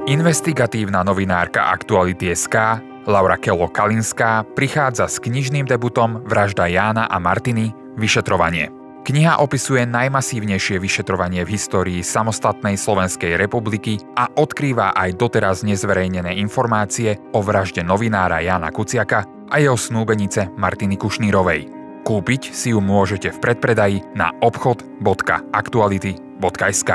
Investigatívna novinárka Aktuality.sk Laura Kello-Kalinská prichádza s knižným debutom Vražda Jána a Martiny – Vyšetrovanie. Kniha opisuje najmasívnejšie vyšetrovanie v histórii samostatnej Slovenskej republiky a odkrýva aj doteraz nezverejnené informácie o vražde novinára Jána Kuciaka a jeho snúbenice Martiny Kušnírovej. Kúpiť si ju môžete v predpredaji na obchod.aktuality.sk.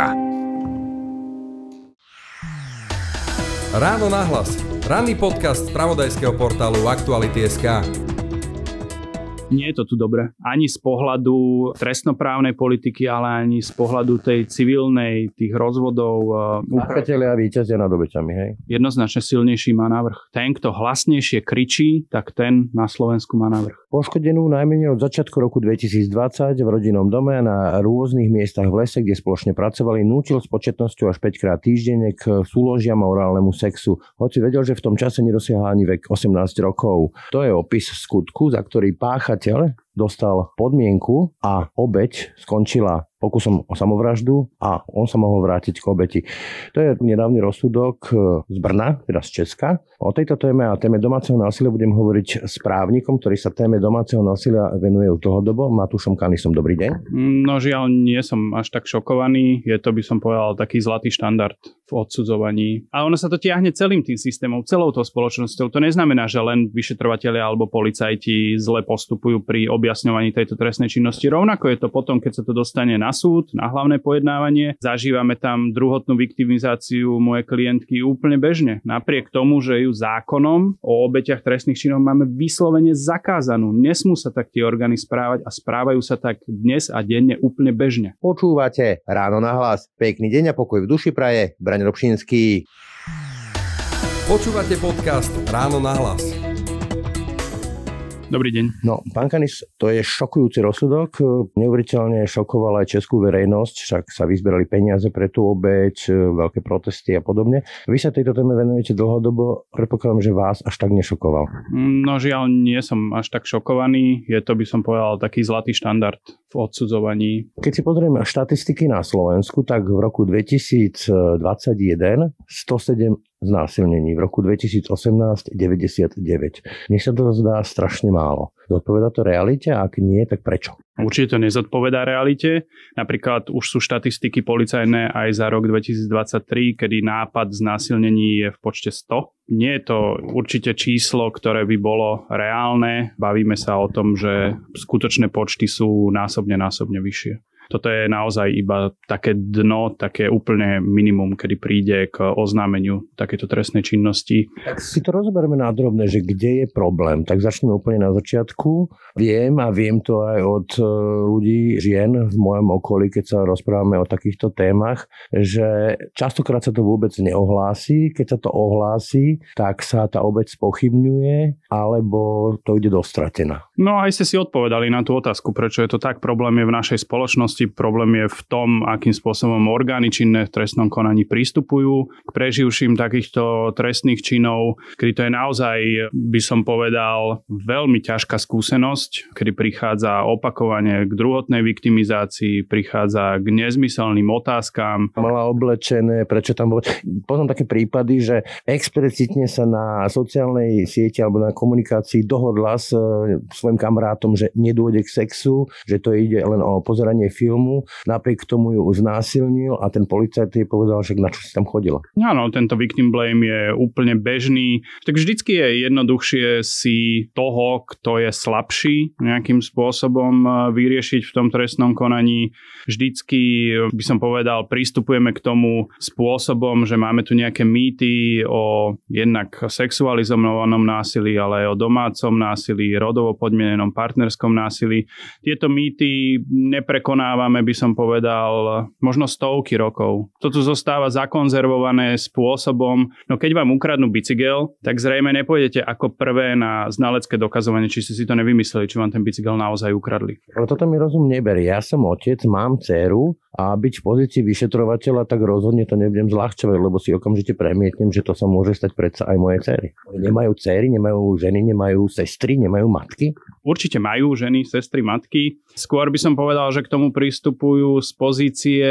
Ráno nahlas. Ranný podcast z spravodajského portálu Aktuality.sk. Nie je to tu dobre. Ani z pohľadu trestnoprávnej politiky, ale ani z pohľadu tej civilnej, tých rozvodov. Páchatelia víťazia nad obeťami, hej? Jednoznačne silnejší má navrch. Ten, kto hlasnejšie kričí, tak ten na Slovensku má navrch. Poškodenú najmenej od začiatku roku 2020 v rodinnom dome a na rôznych miestach v lese, kde spoločne pracovali, nútil s početnosťou až 5 krát týždenne k súložiam a orálnemu sexu. Hoci vedel, že v tom čase nedosiahla ani vek 18 rokov. To je opis skutku, za ktorý páchateľ dostal podmienku a obeť skončila pokusom o samovraždu a on sa mohol vrátiť k obeti. To je nedávny rozsudok z Brna, teda z Česka. O tejto téme a téme domáceho násilia budem hovoriť s právnikom, ktorý sa téme domáceho násilia venuje dlhodobo, Matúšom Kanisom. Dobrý deň. No žiaľ, nie som až tak šokovaný. Je to, by som povedal, taký zlatý štandard v odsudzovaní. A ono sa to tiahne celým tým systémom, celou tou spoločnosťou. To neznamená, že len vyšetrovatelia alebo policajti zle postupujú pri objasňovaní tejto trestnej činnosti. Rovnako je to potom, keď sa to dostane na súd, na hlavné pojednávanie. Zažívame tam druhotnú viktimizáciu mojej klientky úplne bežne. Napriek tomu, že ju zákonom o obetiach trestných činov máme vyslovene zakázanú. Nesmú sa tak tie orgány správať a správajú sa tak dnes a denne úplne bežne. Počúvate Ráno nahlas. Pekný deň a pokoj v duši praje Braň Robšinský. Počúvate podcast Ráno nahlas. Dobrý deň. No, pán Kanis, to je šokujúci rozsudok. Neuveriteľne šokoval aj českú verejnosť, však sa vyzberali peniaze pre tú obeť, veľké protesty a podobne. Vy sa tejto téme venujete dlhodobo, predpokladám, že vás až tak nešokoval. No žiaľ, nie som až tak šokovaný. Je to, by som povedal, taký zlatý štandard v odsudzovaní. Keď si pozrieme štatistiky na Slovensku, tak v roku 2021 107 znásilnení, v roku 2018 99. Mne sa to zdá strašne málo. Zodpovedá to realite? A ak nie, tak prečo? Určite to nezodpovedá realite. Napríklad už sú štatistiky policajné aj za rok 2023, kedy nápad znásilnení je v počte 100. Nie je to určite číslo, ktoré by bolo reálne. Bavíme sa o tom, že skutočné počty sú násobne vyššie. Toto je naozaj iba také dno, také úplne minimum, kedy príde k oznámeniu takéto trestnej činnosti. Tak si to rozoberieme na drobné, že kde je problém. Tak začneme úplne na začiatku. Viem to aj od ľudí, žien v mojom okolí, keď sa rozprávame o takýchto témach, že častokrát sa to vôbec neohlási. Keď sa to ohlási, tak sa tá obeť spochybňuje, alebo to ide dostratená. No aj ste si odpovedali na tú otázku, prečo je to tak. Problém je v našej spoločnosti. Problém je v tom, akým spôsobom orgány činné v trestnom konaní pristupujú k preživším takýchto trestných činov, kedy to je naozaj, by som povedal, veľmi ťažká skúsenosť, kedy prichádza opakovane k druhotnej viktimizácii, prichádza k nezmyselným otázkam. Mala oblečené, prečo tam bolo. Potom také prípady, že explicitne sa na sociálnej sieti alebo na komunikácii dohodla s svojim kamarátom, že nedôjde k sexu, že to ide len o pozeranie filmu, napriek tomu ju znásilnil a ten policajt jej povedal, že na čo si tam chodila. Áno, tento victim blame je úplne bežný. Tak vždycky je jednoduchšie si toho, kto je slabší, nejakým spôsobom vyriešiť v tom trestnom konaní. Vždycky, by som povedal, pristupujeme k tomu spôsobom, že máme tu nejaké mýty o jednak sexualizovanom násilí, ale aj o domácom násilí, rodovo podmienenom partnerskom násilí. Tieto mýty neprekonávame, by som povedal, možno stovky rokov. To tu zostáva zakonzervované spôsobom, no keď vám ukradnú bicykel, tak zrejme nepôjdete ako prvé na znalecké dokazovanie, či si to nevymysleli, či vám ten bicykel naozaj ukradli. Ale toto mi rozum neberie. Ja som otec, mám dcéru a byť v pozícii vyšetrovateľa, tak rozhodne to nebudem zľahčovať, lebo si okamžite premietnem, že to sa môže stať predsa aj moje dcery. Nemajú dcery, nemajú ženy, nemajú sestry, nemajú matky. Určite majú ženy, sestry, matky. Skôr by som povedal, že k tomu pristupujú z pozície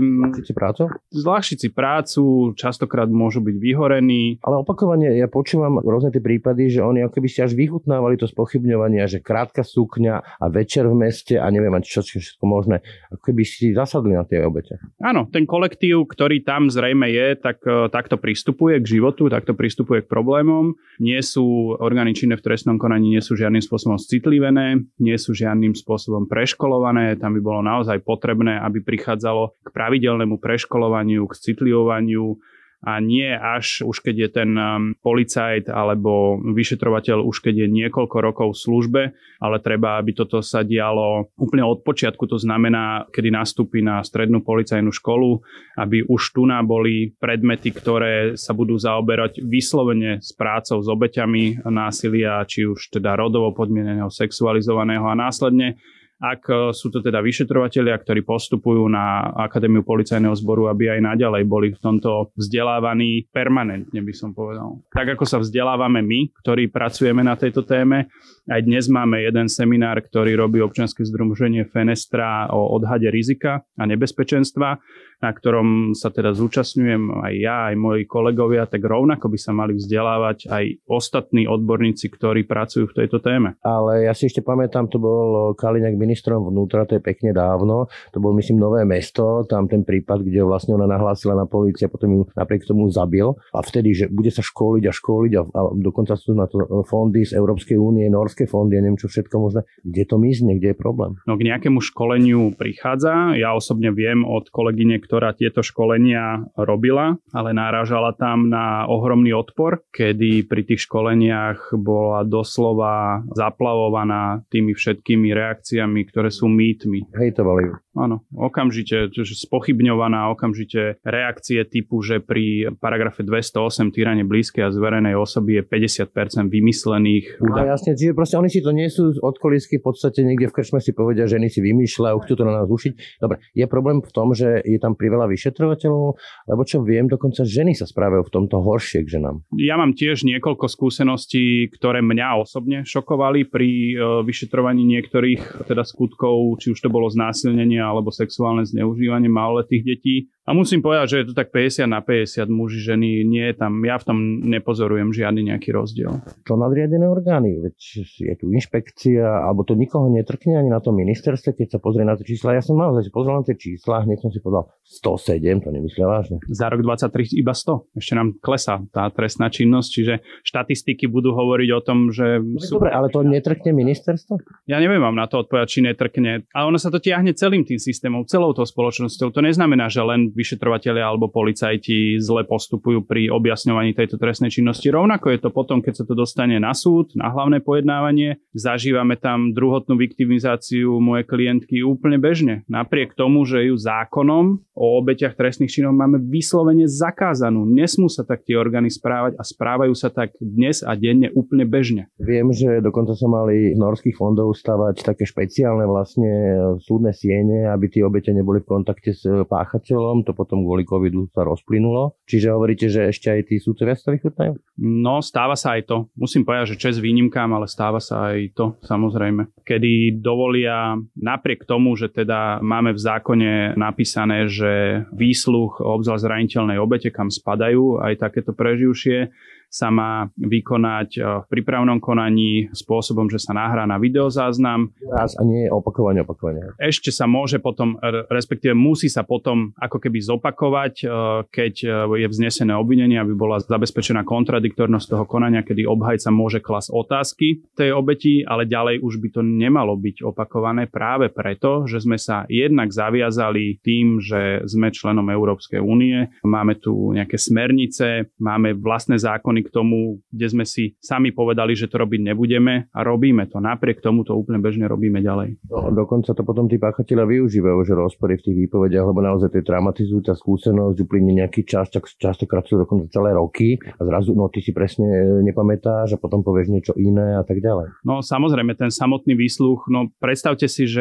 zľahčiť si prácu, častokrát môžu byť vyhorení. Ale opakovane ja počúvam rôzne tie prípady, že oni ako keby si až vychutnávali to spochybňovanie, že krátka sukňa a večer v meste a neviem, čo všetko možné. Ako keby si zasadli na tie obete. Áno, ten kolektív, ktorý tam zrejme je, takto pristupuje k životu, takto pristupuje k problémom. Nie sú orgány činné v trestnom konaní, nie sú žiadnym spôsobom citlivené, nie sú žiadnym spôsobom preškolované. Tam by bolo naozaj potrebné, aby prichádzalo k pravidelnému preškolovaniu, k citlivovaniu a nie až už keď je ten policajt alebo vyšetrovateľ už keď je niekoľko rokov v službe, ale treba, aby toto sa dialo úplne od počiatku, to znamená, kedy nastúpi na strednú policajnú školu, aby už tu boli predmety, ktoré sa budú zaoberať vyslovene s prácou s obeťami násilia, či už teda rodovo podmieneného, sexualizovaného a následne ak sú to teda vyšetrovatelia, ktorí postupujú na Akadémiu policajného zboru, aby aj naďalej boli v tomto vzdelávaní permanentne, by som povedal. Tak ako sa vzdelávame my, ktorí pracujeme na tejto téme, aj dnes máme jeden seminár, ktorý robí občianske združenie Fenestra o odhade rizika a nebezpečenstva, na ktorom sa teda zúčastňujem aj ja, aj moji kolegovia, tak rovnako by sa mali vzdelávať aj ostatní odborníci, ktorí pracujú v tejto téme. Ale ja si ešte pamätám, to bol Kaliňák ministrom vnútra, to je pekne dávno, to bol myslím Nové Mesto, tam ten prípad, kde vlastne ona nahlásila na políciu a potom ju napriek tomu zabil a vtedy, že bude sa školiť a dokonca sú na to fondy z Európskej únie, norské fondy a neviem čo všetko možné. Kde to mizne, kde je problém? No k nejakému školeniu prichádza. Ja osobne viem od kolegyne, ktorá tieto školenia robila, ale narážala tam na ohromný odpor, kedy pri tých školeniach bola doslova zaplavovaná tými všetkými reakciami, ktoré sú mýtmi. Hejtovali ju. Áno, okamžite spochybňovaná, okamžite reakcie typu, že pri paragrafe 208 týranie blízkej a zverenej osoby je 50% vymyslených údajov. No jasne, čiže proste oni si to nie sú od kolísky, v podstate niekde v krčme si povedia, že ženy si vymýšľajú, chcú to na nás ušiť. Dobre, je problém v tom, že je tam priveľa vyšetrovateľov, lebo čo viem, dokonca ženy sa správajú v tomto horšie k ženám. Ja mám tiež niekoľko skúseností, ktoré mňa osobne šokovali pri vyšetrovaní niektorých teda skutkov, či už to bolo znásilnenie alebo sexuálne zneužívanie maloletých detí. A musím povedať, že je to tak 50 na 50 muži, ženy, nie je tam, ja v tom nepozorujem žiadny nejaký rozdiel. To nadriadené orgány, veď je tu inšpekcia, alebo to nikoho netrkne ani na tom ministerstve, keď sa pozrie na tie čísla. Ja som naozaj pozrel na tie čísla, hneď som si povedal 107, to nemyslia vážne. Za rok 23 iba 100, ešte nám klesá tá trestná činnosť, čiže štatistiky budú hovoriť o tom, že... Dobre, ale to netrkne ministerstvo? Ja neviem vám na to odpovedať, či netrkne, ale ono sa to tiahne celým tým systémom, celou tou spoločnosťou. To neznamená, že len vyšetrovatelia alebo policajti zle postupujú pri objasňovaní tejto trestnej činnosti. Rovnako je to potom, keď sa to dostane na súd, na hlavné pojednávanie. Zažívame tam druhotnú viktimizáciu mojej klientky úplne bežne. Napriek tomu, že ju zákonom o obetiach trestných činov máme vyslovene zakázanú. Nesmú sa tak tie orgány správať a správajú sa tak dnes a denne úplne bežne. Viem, že dokonca sa mali z norských fondov stavať také špeciálne vlastne súdne siene, aby tie obete neboli v kontakte s páchateľom. To potom kvôli covidu sa rozplynulo. Čiže hovoríte, že ešte aj tí súdcovia sa vychutnajú? No, stáva sa aj to. Musím povedať, že česť výnimkám, ale stáva sa aj to, samozrejme. Kedy dovolia, napriek tomu, že teda máme v zákone napísané, že výsluh obzvlášť zraniteľnej obete, kam spadajú aj takéto preživšie, sa má vykonať v prípravnom konaní spôsobom, že sa nahrá na videozáznam. Raz a nie opakovane. Ešte sa môže potom, respektíve musí sa potom ako keby zopakovať, keď je vznesené obvinenie, aby bola zabezpečená kontradiktornosť toho konania, kedy obhajca môže klasť otázky tej obeti, ale ďalej už by to nemalo byť opakované práve preto, že sme sa jednak zaviazali tým, že sme členom Európskej únie, máme tu nejaké smernice, máme vlastné zákony k tomu, kde sme si sami povedali, že to robiť nebudeme a robíme to. Napriek tomu to úplne bežne robíme ďalej. Dokonca to potom tí páchatelia využívajú, že rozpory v tých výpovediach, lebo naozaj to je traumatizujúca skúsenosť, uplynie nejaký čas, tak častokrát sú dokonca celé roky a zrazu ty si presne nepamätáš a potom povieš niečo iné a tak ďalej. No samozrejme, ten samotný výsluch, no predstavte si, že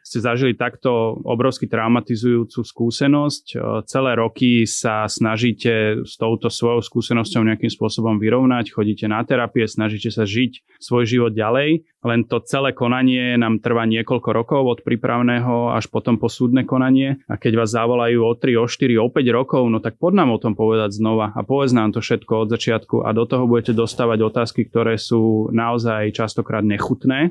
ste zažili takto obrovsky traumatizujúcu skúsenosť. Celé roky sa snažíte s touto svojou skúsenosťou nejakým spôsobom vyrovnať, chodíte na terapie, snažíte sa žiť svoj život ďalej, len to celé konanie nám trvá niekoľko rokov od prípravného až potom po súdne konanie a keď vás zavolajú o 3, o 4, o 5 rokov, no tak poď nám o tom povedať znova a povedz nám to všetko od začiatku a do toho budete dostávať otázky, ktoré sú naozaj častokrát nechutné.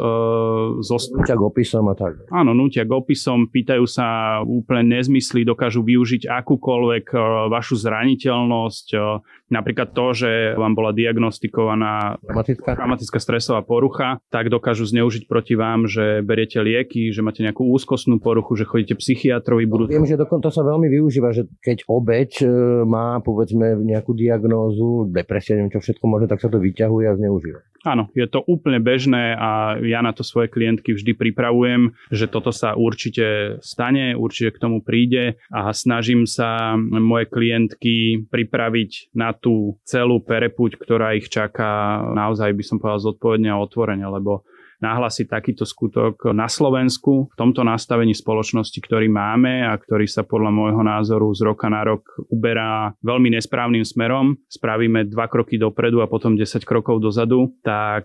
Nútia k opisom a tak. Áno, nútia k opisom, pýtajú sa úplne nezmysly, dokážu využiť akúkoľvek vašu zraniteľnosť, napríklad to, že vám bola diagnostikovaná traumatická stresová porucha, tak dokážu zneužiť proti vám, že beriete lieky, že máte nejakú úzkostnú poruchu, že chodíte psychiatrovi. Viem, že dokonca sa veľmi využíva, že keď obeť má povedzme nejakú diagnózu, depresia, neviem čo všetko možno, tak sa to vyťahuje a zneužíva. Áno, je to úplne bežné a ja na to svoje klientky vždy pripravujem, že toto sa určite stane, určite k tomu príde a snažím sa moje klientky pripraviť na tú celú perepuť, ktorá ich čaká naozaj, by som povedal, zodpovedne a otvorene, lebo nahlásiť takýto skutok na Slovensku v tomto nastavení spoločnosti, ktorý máme a ktorý sa podľa môjho názoru z roka na rok uberá veľmi nesprávnym smerom, spravíme 2 kroky dopredu a potom 10 krokov dozadu, tak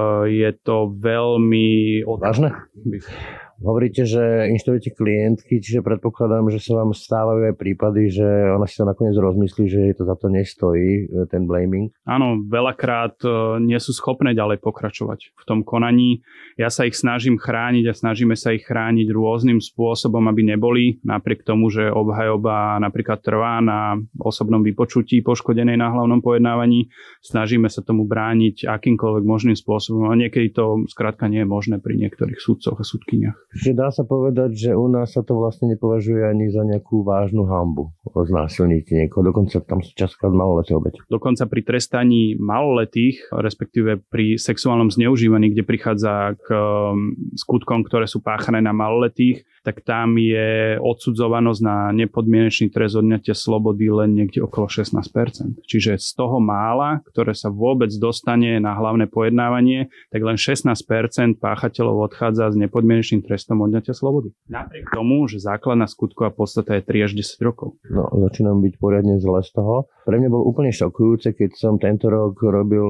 je to veľmi vážne. Hovoríte, že inštruujete klientky, čiže predpokladám, že sa vám stávajú aj prípady, že ona si to nakoniec rozmyslí, že jej to za to nestojí, ten blaming. Áno, veľakrát nie sú schopné ďalej pokračovať v tom konaní. Ja sa ich snažím chrániť a snažíme sa ich chrániť rôznym spôsobom, aby neboli, napriek tomu, že obhajoba napríklad trvá na osobnom vypočutí poškodenej na hlavnom pojednávaní. Snažíme sa tomu brániť akýmkoľvek možným spôsobom, a niekedy to skrátka nie je možné pri niektorých sudcoch a sudkyniach. Čiže dá sa povedať, že u nás sa to vlastne nepovažuje ani za nejakú vážnu hanbu znásilniť niekoho, dokonca tam sú častokrát maloleté obete. Dokonca pri trestaní maloletých, respektíve pri sexuálnom zneužívaní, kde prichádza k skutkom, ktoré sú páchané na maloletých, tak tam je odsudzovanosť na nepodmienečný trest odňatia slobody len niekde okolo 16%. Čiže z toho mála, ktoré sa vôbec dostane na hlavné pojednávanie, tak len 16% páchateľov odchádza s nepodmienečným trestom odňatia slobody. Napriek tomu, že základná skutková podstata je 3 až 10 rokov. No, začínam byť poriadne zle z toho. Pre mňa bolo úplne šokujúce, keď som tento rok robil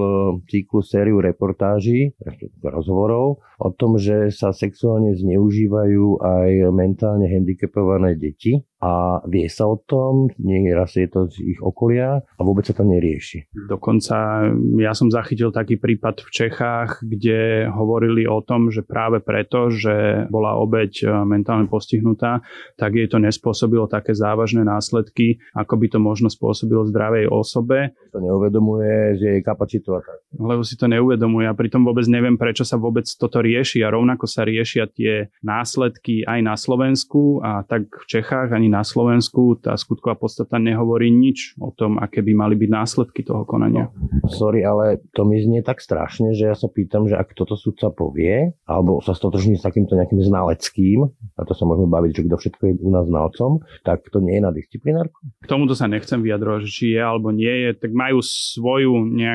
sériu reportáží, rozhovorov o tom, že sa sexuálne zneužívajú aj mentálne handicapované deti a vie sa o tom, nieraz je to z ich okolia a vôbec sa to nerieši. Dokonca ja som zachytil taký prípad v Čechách, kde hovorili o tom, že práve preto, že bola obeť mentálne postihnutá, tak jej to nespôsobilo také závažné následky, ako by to možno spôsobilo zdravej osobe. To neuvedomuje z jej kapacitu a tak. Lebo si to neuvedomuje a pritom vôbec neviem, prečo sa vôbec toto rieši a rovnako sa riešia tie následky aj na Slovensku a tak v Čechách ani na Slovensku tá skutková podstata nehovorí nič o tom, aké by mali byť následky toho konania. Sorry, ale to mi znie tak strašne, že ja sa pýtam, že ak toto sudca povie, alebo sa stotožní s takýmto nejakým znaleckým, a to sa môžeme baviť, že kto všetko je u nás znalcom, tak to nie je na disciplinárku? K tomuto sa nechcem vyjadrovať, že či je alebo nie je, tak majú svoje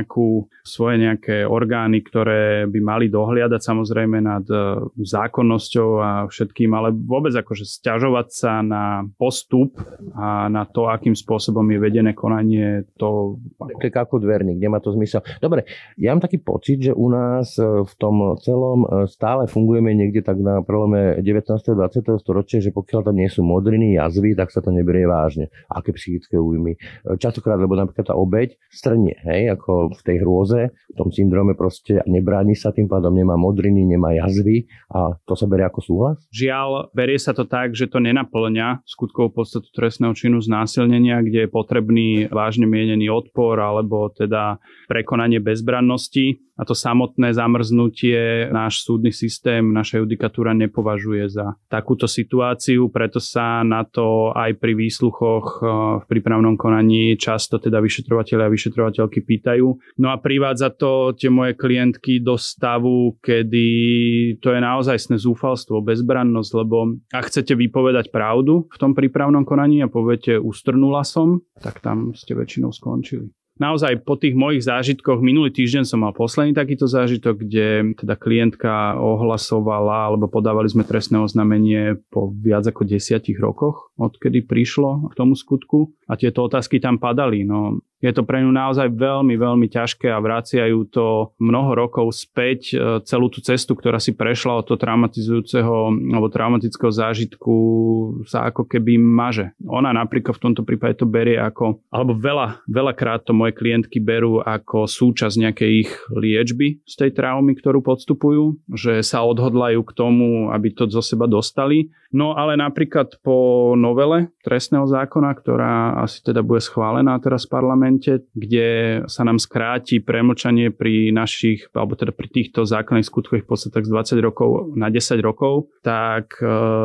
nejaké orgány, ktoré by mali dohliadať samozrejme nad zákonnosťou a všetkým, ale vôbec akože sťažovať sa na postup a na to, akým spôsobom je vedené konanie, to je ako dverník, nemá to zmysel. Dobre, ja mám taký pocit, že u nás v tom celom stále fungujeme niekde tak na prelome 19. a 20. storočia, že pokiaľ tam nie sú modriny, jazvy, tak sa to neberie vážne. Aké psychické újmy. Častokrát, lebo napríklad tá obeť strnie, hej, ako v tej hrôze, v tom syndróme proste nebráni sa, tým pádom nemá modriny, nemá jazvy a to sa berie ako súhlas? Žiaľ, berie sa to tak, že to nenaplňa skutkovú podstatu trestného činu znásilnenia, kde je potrebný vážne mienený odpor alebo teda prekonanie bezbrannosti. A to samotné zamrznutie náš súdny systém, naša judikatúra nepovažuje za takúto situáciu, preto sa na to aj pri výsluchoch v prípravnom konaní často teda vyšetrovatelia a vyšetrovateľky pýtajú. No a privádza to tie moje klientky do stavu, kedy to je naozajstné zúfalstvo, bezbrannosť, lebo ak chcete vypovedať pravdu v tom prípravnom konaní a poviete ustrnula som, tak tam ste väčšinou skončili. naozaj po tých mojich zážitkoch, minulý týždeň som mal posledný takýto zážitok, kde teda klientka ohlasovala, alebo podávali sme trestné oznámenie po viac ako 10 rokoch, odkedy prišlo k tomu skutku a tieto otázky tam padali. No, je to pre ňu naozaj veľmi, veľmi ťažké a vraciajú to mnoho rokov späť celú tú cestu, ktorá si prešla od toho traumatizujúceho alebo traumatického zážitku sa ako keby maže. Ona napríklad v tomto prípade to berie ako, alebo veľakrát to moje klientky berú ako súčasť nejakej ich liečby z tej traumy, ktorú podstupujú, že sa odhodlajú k tomu, aby to zo seba dostali. No ale napríklad po novele trestného zákona, ktorá asi teda bude schválená teraz v parlamente, kde sa nám skráti premlčanie pri našich, alebo teda pri týchto zákonných skutkových podstatách z 20 rokov na 10 rokov, tak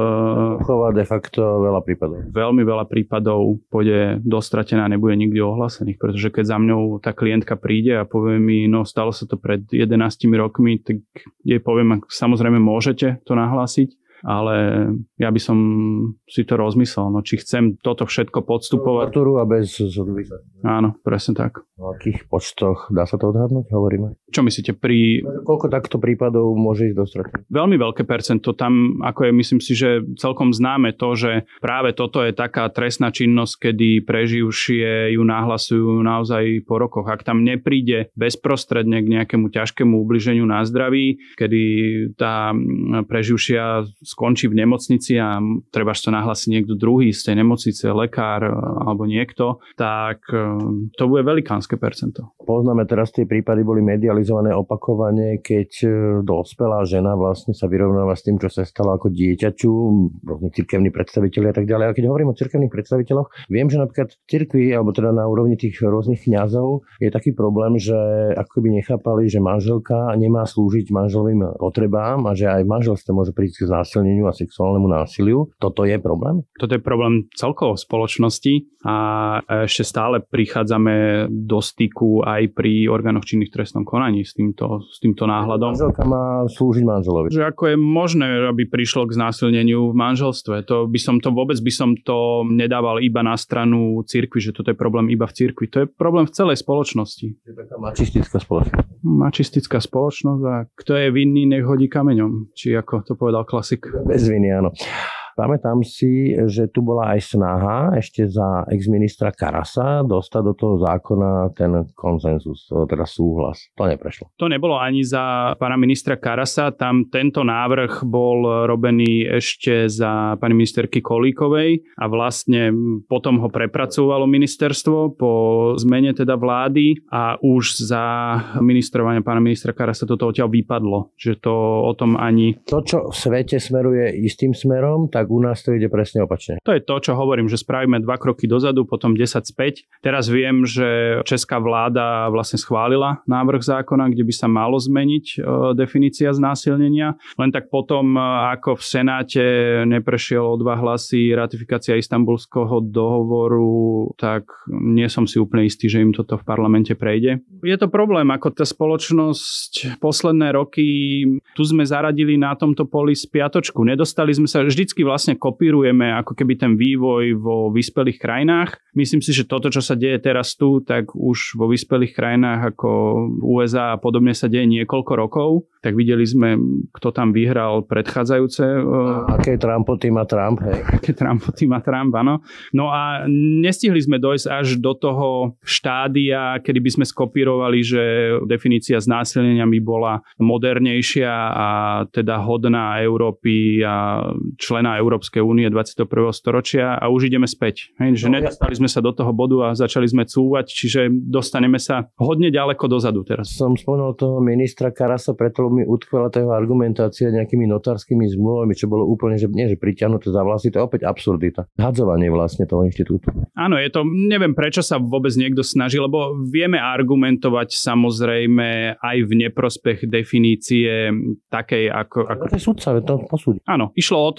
chová de facto veľa prípadov. Veľmi veľa prípadov pôjde dostratená a nebude nikdy ohlásených, pretože keď za mňou tá klientka príde a povie mi, no stalo sa to pred 11 rokmi, tak jej poviem, samozrejme môžete to nahlásiť, ale ja by som si to rozmyslel, no či chcem toto všetko podstupovať. A bez zodvízať. Áno, presne tak. V akých počtoch dá sa to odhadnúť, hovoríme? Čo myslíte pri... Koľko takto prípadov môže ísť do straty? Veľmi veľké percento. Tam, ako je, myslím si, že celkom známe to, že práve toto je taká trestná činnosť, kedy preživšie ju nahlasujú naozaj po rokoch. Ak tam nepríde bezprostredne k nejakému ťažkému ubliženiu na zdraví, kedy tá preživšia skončí v nemocnici a trebaž to nahlásiť niekto druhý z tej nemocnice, lekár alebo niekto, tak to bude velikánske percento. Poznáme teraz, tie prípady boli medializované opakovane, keď dospelá žena vlastne sa vyrovnáva s tým, čo sa stalo ako dieťaču, rôzne cirkevní predstavitelia a tak ďalej. A keď hovorím o cirkevných predstaviteľoch, viem, že napríklad v cirkvi, alebo teda na úrovni tých rôznych kňazov je taký problém, že ako by nechápali, že manželka nemá slúžiť manželovým potrebám a že aj v manželstve môže prísť k násilneniu a sexuálnemu násiliu. Toto je problém? Toto je problém celkovo v spoločnosti a ešte stále prichádzame do styku aj pri orgánoch činných v trestnom konaní s týmto náhľadom. Manželka má slúžiť manželovi. Že ako je možné, aby prišlo k znásilneniu v manželstve. Vôbec by som to nedával iba na stranu cirkvi, že toto je problém iba v cirkvi. To je problém v celej spoločnosti. Je taká mačistická spoločnosť. Mačistická spoločnosť a kto je vinný, nech hodí kameňom. Či ako to povedal klasik. Bez viny, áno. Pamätám si, že tu bola aj snaha ešte za ex-ministra Karasa dostať do toho zákona ten konsenzus, teda súhlas. To neprešlo. To nebolo ani za pána ministra Karasa. Tam tento návrh bol robený ešte za pani ministerky Kolíkovej a vlastne potom ho prepracovalo ministerstvo po zmene teda vlády a už za ministrovania pána ministra Karasa toto odtiaľ vypadlo. Že to o tom ani... To, čo v svete smeruje istým smerom, tak u nás to ide presne opačne. To je to, čo hovorím, že spravíme 2 kroky dozadu, potom 10 späť. Teraz viem, že česká vláda vlastne schválila návrh zákona, kde by sa malo zmeniť definícia znásilnenia. Len tak potom, ako v Senáte neprešiel o 2 hlasy ratifikácia Istanbulského dohovoru, tak nie som si úplne istý, že im toto v parlamente prejde. Je to problém, ako tá spoločnosť posledné roky, tu sme zaradili na tomto poli spiatočku. Nedostali sme sa, vždycky vlastne kopírujeme ako keby ten vývoj vo vyspelých krajinách. Myslím si, že toto, čo sa deje teraz tu, tak už vo vyspelých krajinách ako USA a podobne sa deje niekoľko rokov. Tak videli sme, kto tam vyhral predchádzajúce. Aké Trumpoty má Trump, hej. Aké Trumpoty má Trump, áno. No a nestihli sme dojsť až do toho štádia, kedy by sme skopírovali, že definícia znásilnenia by bola modernejšia a teda hodná Európy a člena Európskej únie 21. storočia a už ideme späť. Hej, že nedostali sme sa do toho bodu a začali sme cúvať, čiže dostaneme sa hodne ďaleko dozadu teraz. Som spomenul toho ministra Karasa, preto mi utkvela tá jeho argumentácia nejakými notárskymi zmluvami, čo bolo úplne, že nie, že priťahnuté za vlasy, to je opäť absurdita. Hadzovanie vlastne toho inštitútu. Áno, je to, neviem prečo sa vôbec niekto snaží, lebo vieme argumentovať samozrejme aj v neprospech definície takej ako... To je sudca, to posúdi. Áno, išlo o to, že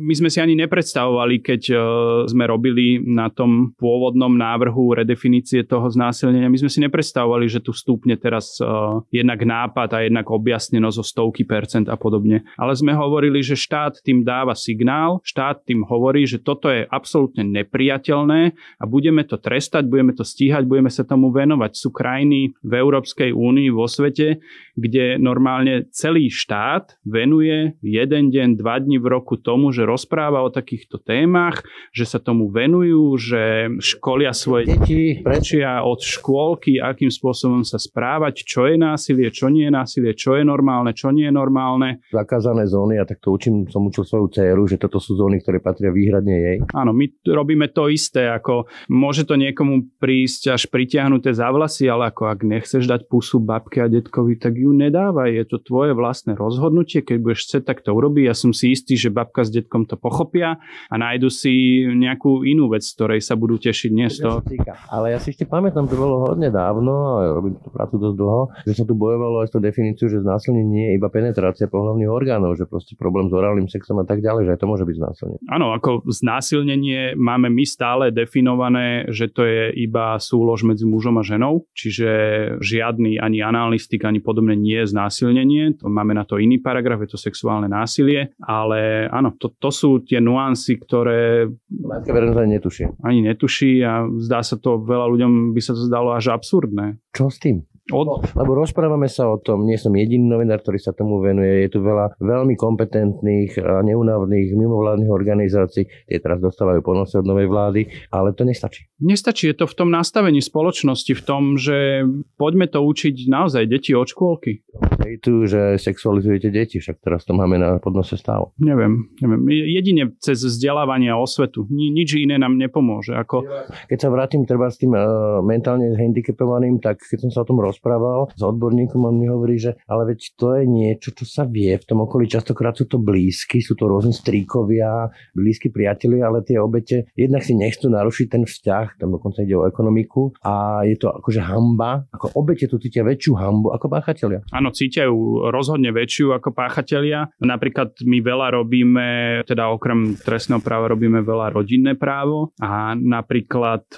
my sme si ani nepredstavovali, keď sme robili na tom pôvodnom návrhu redefinície toho znásilnenia, my sme si nepredstavovali, že tu vstúpne teraz jednak nápad a jednak objasnenosť o 100% a podobne. Ale sme hovorili, že štát tým dáva signál, štát tým hovorí, že toto je absolútne nepriateľné a budeme to trestať, budeme to stíhať, budeme sa tomu venovať. Sú krajiny v Európskej únii, vo svete, kde normálne celý štát venuje 1 deň, 2 dni v roku tomu, že rozpráva o takýchto témach, že sa tomu venujú, že školia svoje deti, prečia od škôlky, akým spôsobom sa správať, čo je násilie, čo nie je násilie, čo je normálne, čo nie je normálne. Zakázané zóny, a tak to som učil svoju dcéru, že toto sú zóny, ktoré patria výhradne jej. Áno, my robíme to isté, ako môže to niekomu prísť až pritiahnuté za vlasy, ale ako ak nechceš dať pusu babke a detkovi, tak ju nedávaj, je to tvoje vlastné rozhodnutie, keď budeš chcieť, tak to urobí. Ja som si istý, že babka s detkom to pochopia a nájdu si nejakú inú vec, z ktorej sa budú tešiť, nie z toho. Ale ja si ešte pamätám, to bolo hodne dávno, a robím tú prácu dosť dlho, že sa tu bojovalo aj s tou definíciou, že znásilnenie nie je iba penetrácia pohlavných orgánov, že proste problém s orálnym sexom a tak ďalej, že aj to môže byť znásilnenie. Áno, ako znásilnenie máme my stále definované, že to je iba súlož medzi mužom a ženou, čiže žiadny ani análny styk, ani podobne nie je znásilnenie, to máme na to iný paragraf, je to sexuálne násilie, ale áno, to sú tie nuancy, ktoré Laické verejnosť ani netuší a zdá sa to, veľa ľuďom by sa to zdalo až absurdné. Čo s tým? Lebo rozprávame sa o tom, nie som jediný novinár, ktorý sa tomu venuje, je tu veľa veľmi kompetentných a neúnavných mimovládnych organizácií, tie teraz dostávajú ponosy od novej vlády, ale to nestačí. Nestačí, je to v tom nastavení spoločnosti, v tom, že poďme to učiť naozaj deti od škôlky. Tu, že sexualizujete deti, však teraz to máme na podnose stále. Neviem. Jedine cez vzdelávanie a osvetu. Nič iné nám nepomôže. Keď sa vrátim treba s tým mentálne handicapovaným, tak keď som sa o tom rozprával s odborníkom, on mi hovorí, že ale veď to je niečo, čo sa vie v tom okolí. Častokrát sú to blízky, sú to rôzni stríkovia, blízki priatelia, ale tie obete jednak si nechcú narušiť ten vzťah, tam dokonca ide o ekonomiku a je to akože hanba. Ako obete tu cítia väčšiu hanbu ako páchatelia. Áno, cítia ju rozhodne väčšiu ako páchatelia. Napríklad my veľa robíme, teda okrem trestného práva robíme veľa rodinné právo a napríklad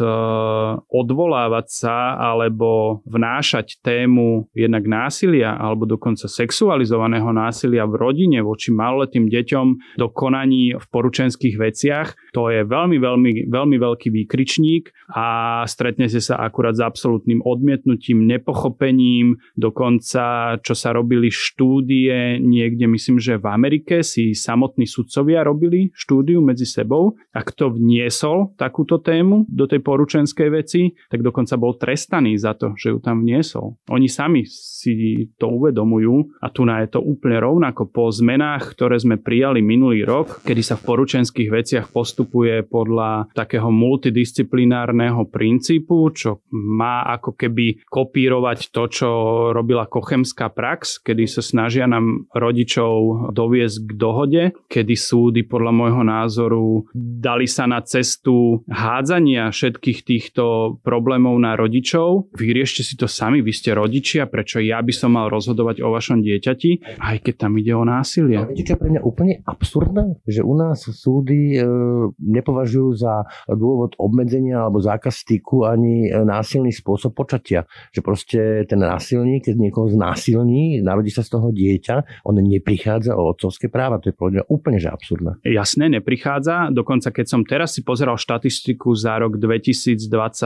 odvolávať sa alebo vnášať tému jednak násilia alebo dokonca sexualizovaného násilia v rodine voči maloletým deťom do konaní v poručenských veciach, to je veľmi, veľmi, veľmi veľký výkričník a stretnete sa akurát s absolútnym odmietnutím, nepochopením, dokonca čo sa robili štúdie niekde, myslím, že v Amerike si samotní sudcovia robili štúdiu medzi sebou a kto vniesol takúto tému do tej poručenskej veci, tak dokonca bol trestaný za to, že ju tam vniesol. Oni sami si to uvedomujú a tu je to úplne rovnako po zmenách, ktoré sme prijali minulý rok, kedy sa v poručenských veciach postupuje podľa takého multidisciplinárneho princípu, čo má ako keby kopírovať to, čo robila Cochemská prax, kedy sa snažia nám rodičov doviesť k dohode, kedy súdy podľa môjho názoru dali sa na cestu hádzania všetkých týchto problémov na rodičov. Vyriešte si to sami, vy ste rodičia, prečo ja by som mal rozhodovať o vašom dieťati, aj keď tam ide o násilie. Viete, čo je pre mňa úplne absurdné? Že u nás súdy nepovažujú za dôvod obmedzenia alebo zákaz styku ani násilný spôsob počatia. Že proste ten násilník, keď niekoho znásilní, narodí sa z toho dieťa, on neprichádza o otcovské práva. To je podľa mňa úplne že absurdné. Jasné, neprichádza. Dokonca keď som teraz si pozeral štatistiku za rok 2022,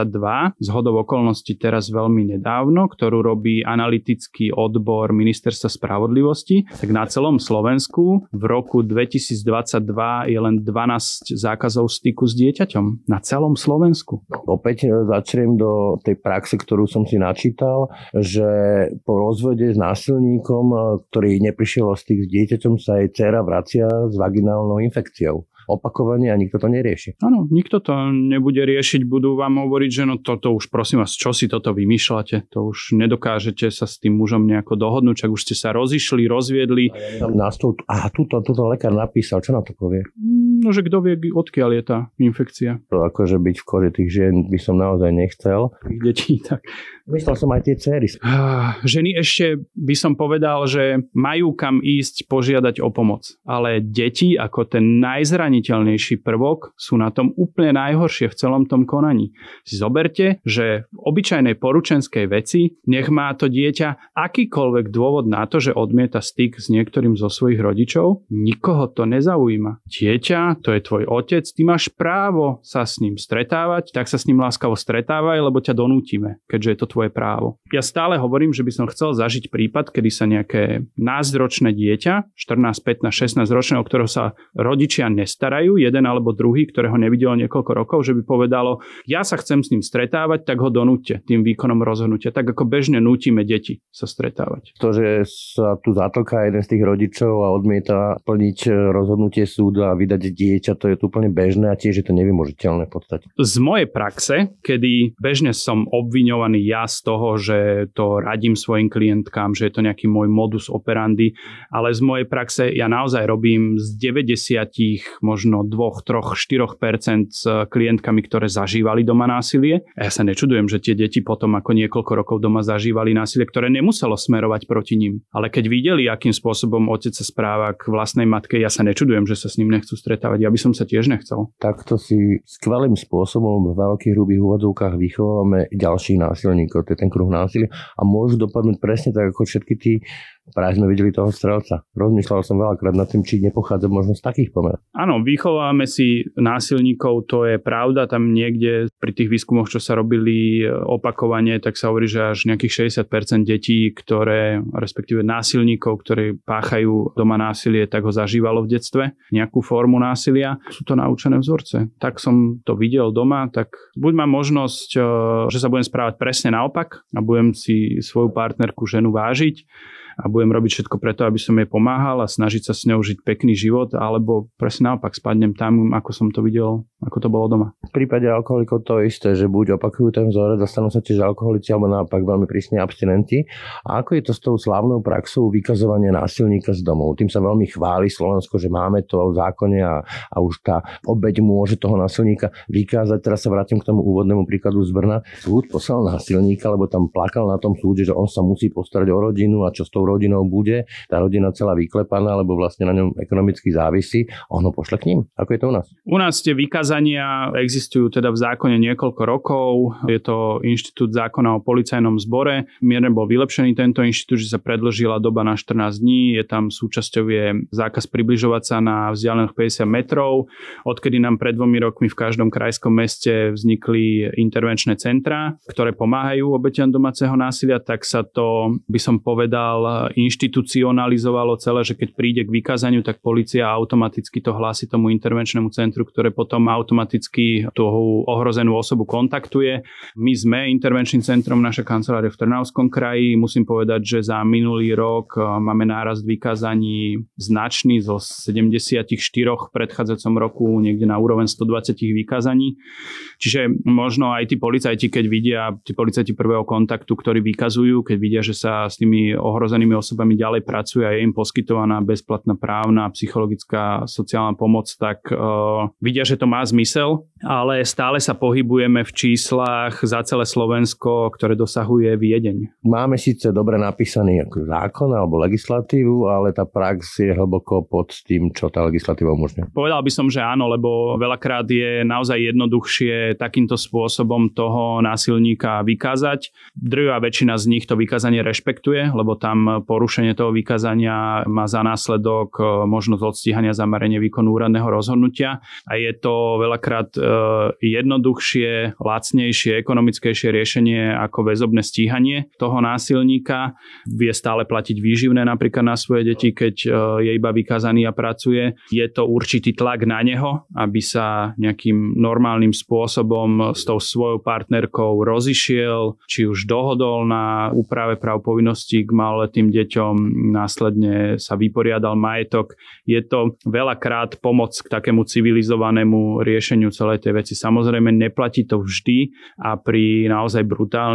zhodou okolností teraz veľmi nedávno, ktorú robí analytický odbor Ministerstva spravodlivosti, tak na celom Slovensku v roku 2022 je len 12 zákazov styku s dieťaťom. Na celom Slovensku. Opäť začnem do tej praxe, ktorú som si načítal, že po rozvode s násilníkom, ktorý neprišiel o styk s dieťaťom, sa jej dcéra vracia s vaginálnou infekciou. Opakovane a nikto to nerieši. Áno, nikto to nebude riešiť, budú vám hovoriť, že no toto už prosím vás, čo si toto vymýšľate, to už nedokážete sa s tým mužom nejako dohodnúť, čak už ste sa rozišli, rozviedli. Tuto lekár napísal, čo na to povie? No, že kto vie, odkiaľ je tá infekcia. To akože byť v koži tých žien by som naozaj nechcel. Tých detí, tak. Myslel som aj tie dcery. Ženy ešte by som povedal, že majú kam ísť požiadať o pomoc. Ale deti ako ten najzraniteľnejší prvok sú na tom úplne najhoršie v celom tom konaní. Si zoberte, že v obyčajnej poručenskej veci nech má to dieťa akýkoľvek dôvod na to, že odmieta styk s niektorým zo svojich rodičov, nikoho to nezaujíma. Dieťa, to je tvoj otec, ty máš právo sa s ním stretávať, tak sa s ním láskavo stretávaj, lebo ťa donútime, keďže je to tvoje právo. Ja stále hovorím, že by som chcel zažiť prípad, kedy sa nejaké 12-ročné dieťa, 14, 15, 16 ročné, o ktorého sa rodičia nestarajú, jeden alebo druhý, ktorého nevidelo niekoľko rokov, že by povedalo, ja sa chcem s ním stretávať, tak ho donúťte tým výkonom rozhodnutia. Tak ako bežne nútime deti sa stretávať. To, že sa tu zatlká jeden z tých rodičov a odmieta plniť rozhodnutie súdu a vydať dieťa, to je tu úplne bežné a tiež je to nevymožiteľné v podstate. Z mojej praxe, kedy bežne som obviňovaný ja z toho, že to radím svojim klientkám, že je to nejaký môj modus operandi, ale z mojej praxe ja naozaj robím z 90, možno 2, 3, 4% s klientkami, ktoré zažívali doma násilie. A ja sa nečudujem, že tie deti potom ako niekoľko rokov doma zažívali násilie, ktoré nemuselo smerovať proti nim. Ale keď videli, akým spôsobom otec sa správa k vlastnej matke, ja sa nečudujem, že sa s ním nechcú stretávať. Ja by som sa tiež nechcel. Takto si skvelým spôsobom v veľkých hrubých úvodzovkách vychovávame ďalších násilníkov. To je ten kruh násilia a môžu dopadnúť presne tak, ako všetky tí. Práve sme videli toho strelca. Rozmýšľal som veľakrát nad tým, či nepochádza možno z takých pomerov. Áno, vychováme si násilníkov, to je pravda. Tam niekde pri tých výskumoch, čo sa robili opakovane, tak sa hovorí, že až nejakých 60% detí, respektíve násilníkov, ktorí páchajú doma násilie, tak ho zažívalo v detstve. Nejakú formu násilia. Sú to naučené vzorce. Tak som to videl doma, tak buď mám možnosť, že sa budem správať presne naopak a budem si svoju partnerku, ženu vážiť a budem robiť všetko preto, aby som jej pomáhal a snažiť sa s ňou žiť pekný život, alebo presne naopak spadnem tam, ako som to videl, ako to bolo doma. V prípade alkoholikov to isté, že buď opakujú ten vzorec, dostanú sa tiež alkoholici, alebo naopak veľmi prísne abstinenti. A ako je to s tou slávnou praxou vykazovania násilníka z domov? Tým sa veľmi chváli Slovensko, že máme to v zákone a už tá obeť môže toho násilníka vykázať. Teraz sa vrátim k tomu úvodnému príkladu z Brna. Súd poslal násilníka, lebo tam plakal na tom súde, že on sa musí postarať o rodinu a čo s tou rodinou bude, tá rodina celá vyklepaná, lebo vlastne na ňom ekonomicky závisí, on ho pošle k ním. Ako je to u nás? U nás tie vykázania existujú teda v zákone niekoľko rokov. Je to inštitút zákona o policajnom zbore. Mierne bol vylepšený tento inštitút, že sa predĺžila doba na 14 dní. Je tam súčasťou je zákaz približovať sa na vzdialených 50 metrov. Odkedy nám pred 2 rokmi v každom krajskom meste vznikli intervenčné centrá, ktoré pomáhajú obetiam domáceho násilia, tak sa to, by som povedal, inštitucionalizovalo celé, že keď príde k vykázaniu, tak polícia automaticky to hlási tomu intervenčnému centru, ktoré potom automaticky tú ohrozenú osobu kontaktuje. My sme intervenčným centrom, naša kancelária v Trnavskom kraji. Musím povedať, že za minulý rok máme nárast vykázaní značný zo 74 v predchádzajúcom roku niekde na úroveň 120 vykázaní. Čiže možno aj tí policajti, keď vidia, tí policajti prvého kontaktu, ktorí vykazujú, keď vidia, že sa s tými ohrozenými osobami ďalej pracuje a je im poskytovaná bezplatná právna, psychologická, sociálna pomoc, tak vidia, že to má zmysel, ale stále sa pohybujeme v číslach za celé Slovensko, ktoré dosahuje Viedeň. Máme síce dobre napísaný zákon alebo legislatívu, ale tá prax je hlboko pod tým, čo tá legislatíva umožňuje. Povedal by som, že áno, lebo veľakrát je naozaj jednoduchšie takýmto spôsobom toho násilníka vykázať. Drvivá väčšina z nich to vykázanie rešpektuje, lebo tam porušenie toho vykázania má za následok možnosť odstíhania za marenie výkonu úradného rozhodnutia a je to veľakrát jednoduchšie, lacnejšie, ekonomickejšie riešenie ako väzobné stíhanie toho násilníka. Vie stále platiť výživné napríklad na svoje deti, keď je iba vykázaný a pracuje. Je to určitý tlak na neho, aby sa nejakým normálnym spôsobom s tou svojou partnerkou rozišiel, či už dohodol na úprave práv povinností k maloletým deťom, následne sa vyporiadal majetok. Je to veľakrát pomoc k takému civilizovanému riešeniu celej tej veci. Samozrejme, neplatí to vždy a pri naozaj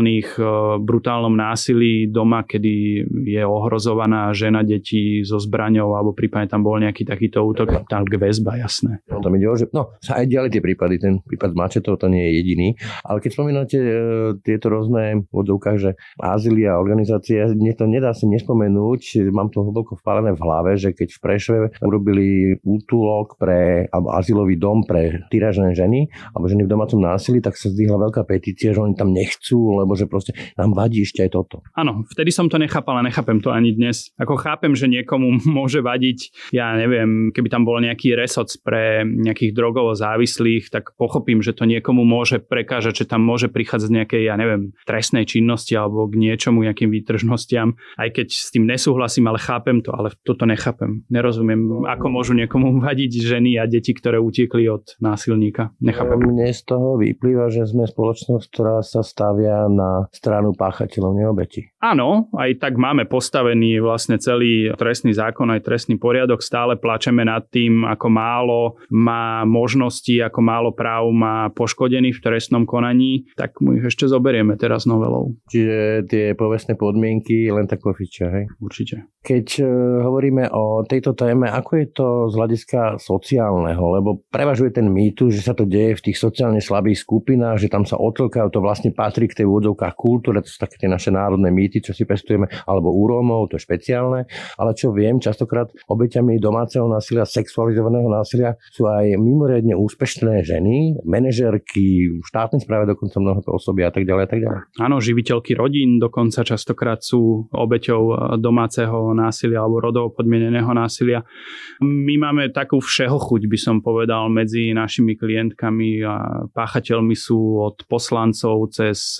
brutálnom násilí doma, kedy je ohrozovaná žena, deti so zbraňou alebo prípadne tam bol nejaký takýto útok, tam väzba, jasné. No, tam ide o, že sa aj ďalej tie prípady, ten prípad s mačetou to nie je jediný, ale keď spomínate tieto rôzne v odzvukách, že azyly a organizácie, mne to nedá sa nespomenúť, mám to hlboko vpálené v hlave, že keď v Prešove urobili útulok alebo azylový dom pre týražené ženy alebo ženy v domácom násilí, tak sa zdvihla veľká petícia, že oni tam nechcú, lebo že proste nám vadí ešte aj toto. Áno, vtedy som to nechápal a nechápem to ani dnes. Ako chápem, že niekomu môže vadiť, ja neviem, keby tam bol nejaký resoc pre nejakých drogovo závislých, tak pochopím, že to niekomu môže prekážať, že tam môže prichádzať nejakej, ja neviem, trestnej činnosti alebo k niečomu, nejakým výtržnostiam. Aj keď s tým nesúhlasím, ale chápem to, ale toto nechápem. Nerozumiem, ako môžu niekomu vadiť ženy a deti, ktoré utiekli od násilníka. Nechápem. Mne z toho vyplýva, že sme spoločnosť, ktorá sa stavia na stranu páchateľov, nie obeti. Áno, aj tak máme postavený vlastne celý trestný zákon, aj trestný poriadok. Stále plačeme nad tým, ako málo má možností, ako málo práv má poškodený v trestnom konaní, tak mu ich ešte zoberieme teraz novelou. Čiže tie povestné podmienky len tak pofičia, hej? Určite. Keď hovoríme o tejto téme, ako je to z hľadiska sociálneho? Lebo prevažuje ten mýtus, že sa to deje v tých sociálne slabých skupinách, že tam sa otlkajú, to vlastne patrí k tej úvodzovkách kultúre, to sú také tie naše národné mýty, čo si pestujeme, alebo u Rómov, to je špeciálne. Ale čo viem, častokrát obeťami domáceho násilia, sexualizovaného násilia sú aj mimoriadne úspešné ženy, manažérky, v štátnej správe dokonca mnohé osoby a tak ďalej a tak ďalej. Áno, živiteľky rodín dokonca častokrát sú obeťou domáceho násilia alebo rodovo podmieneného násilia. My máme takú všehochuť, by som povedal, medzi našimi klientkami a páchateľmi sú od poslancov cez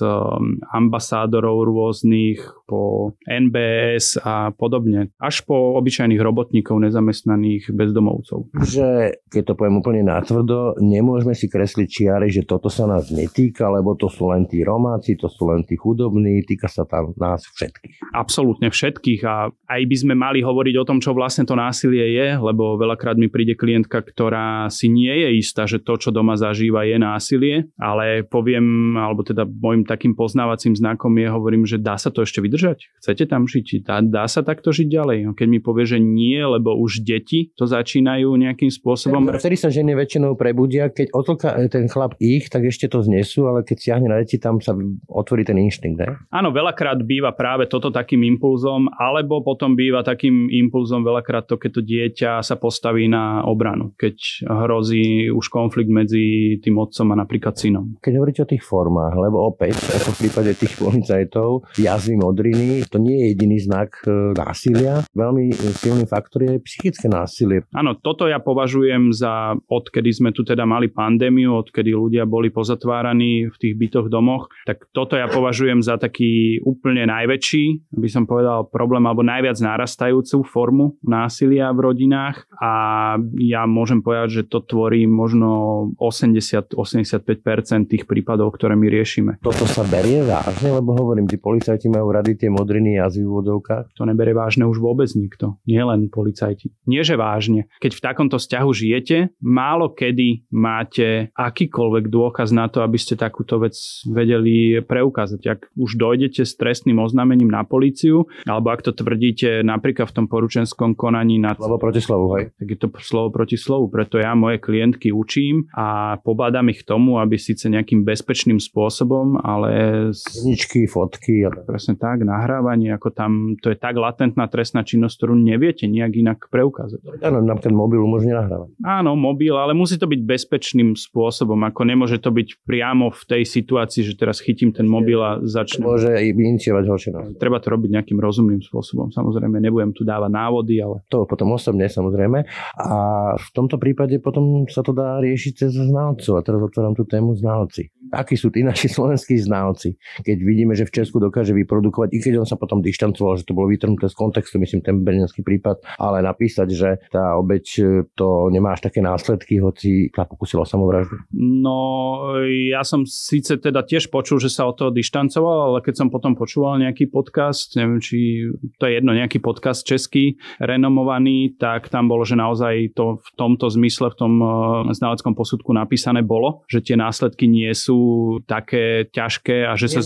ambasádorov rôznych, po NBS a podobne, až po obyčajných robotníkov, nezamestnaných bezdomovcov. Že, keď to poviem úplne natvrdo, nemôžeme si kresliť čiary, že toto sa nás netýka, lebo to sú len tí Romáci, to sú len tí chudobní, týka sa tam nás všetkých. Absolútne všetkých a aj by sme mali hovoriť o tom, čo vlastne to násilie je, lebo veľakrát mi príde klientka, ktorá si nie je istá, že to, čo doma zažíva, je násilie, ale poviem, alebo teda môjim takým poznávacím znakom je, hovorím, že dá sa to ešte vydržať. Chcete tam žiť? Dá sa takto žiť ďalej? Keď mi povie, že nie, lebo už deti to začínajú nejakým spôsobom. Vtedy sa ženy väčšinou prebudia, keď otlka ten chlap ich, tak ešte to znesú, ale keď siahne na deti, tam sa otvorí ten inštinkt, ne? Áno, veľakrát býva práve toto takým impulzom, alebo potom býva takým impulzom veľakrát to, keď to dieťa sa postaví na obranu, keď hrozí už konflikt medzi tým otcom a napríklad synom. Keď hovoríte o tých formách, lebo opäť, ako v prípade tých policajtov, jazvy modriny, to nie je jediný znak násilia. Veľmi silný faktor je psychické násilie. Áno, toto ja považujem za, odkedy sme tu teda mali pandémiu, odkedy ľudia boli pozatváraní v tých bytoch domoch, tak toto ja považujem za taký úplne najväčší, by som povedal, problém, alebo najviac narastajúcu formu násilia v rodinách a ja môžem povedať, že to tvorí možno 80-85% tých prípadov, ktoré my riešime. Toto sa berie vážne, lebo hovorím, tí policajti majú rady tie modriny jazvy v úvodzovkách. To neberie vážne už vôbec nikto. Nie len policajti. Nie, že vážne. Keď v takomto vzťahu žijete, málo kedy máte akýkoľvek dôkaz na to, aby ste takúto vec vedeli preukázať. Ak už dojdete s trestným oznámením na políciu, alebo ak to tvrdíte napríklad v tom poručenskom konaní na slovo proti slovu, hej. Tak je to slovo proti slovu. Preto ja moje klientky učím a pobádam ich k tomu, aby síce nejakým bezpečným spôsobom, ale ničky, fotky a presne tak, nahrávanie, ako tam to je tak latentná trestná činnosť, ktorú neviete nejak inak preukázať. Áno, nám ten mobil umožní nahrávať. Áno, mobil, ale musí to byť bezpečným spôsobom, ako nemôže to byť priamo v tej situácii, že teraz chytím ten mobil a začnem. Môže iniciovať zločinnosť. Treba to robiť nejakým rozumným spôsobom. Samozrejme, nebudem tu dávať návody, ale to potom osobne, samozrejme. A v tomto prípade potom sa to dá riešiť cez znalcov. A teraz otváram tú tému znalci. Akí sú tí naši slovenskí znalci? Keď vidíme, že v Česku dokáže vyprodukovať, i keď on sa potom dištancoval, že to bolo vytrhnuté z kontextu, myslím ten berlínsky prípad, ale napísať, že tá obeť to nemá až také následky, hoci sa pokúsila samovraždu. No, ja som síce teda tiež počul, že sa od toho dištancoval, ale keď som potom počúval nejaký podcast, neviem, či to je jedno, nejaký podcast český renomovaný, tak tam bolo, že naozaj to v tomto zmysle, v tom znaleckom posudku napísané bolo, že tie následky nie sú také ťažké a že sa